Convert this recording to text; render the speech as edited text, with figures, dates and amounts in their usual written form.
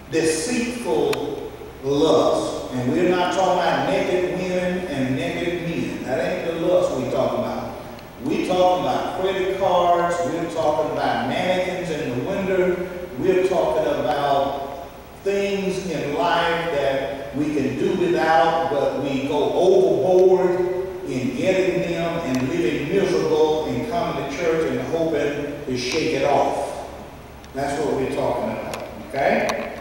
deceitful lust. And we're not talking about naked women and naked men. That ain't the lust we're talking about. We're talking about credit cards. We're talking about mannequins in the window. We're talking about things in life that we can do without, but we go overboard in getting them and living miserable and coming to church and hoping to shake it off. That's what we're talking about, okay?